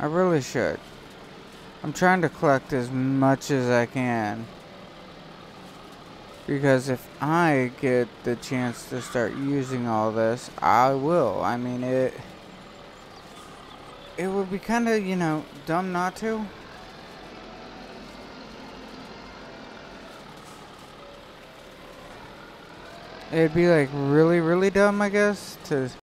I really should. I'm trying to collect as much as I can. Because if I get the chance to start using all this, I will. I mean, it would be kind of, dumb not to. It'd be like really, really dumb, I guess, to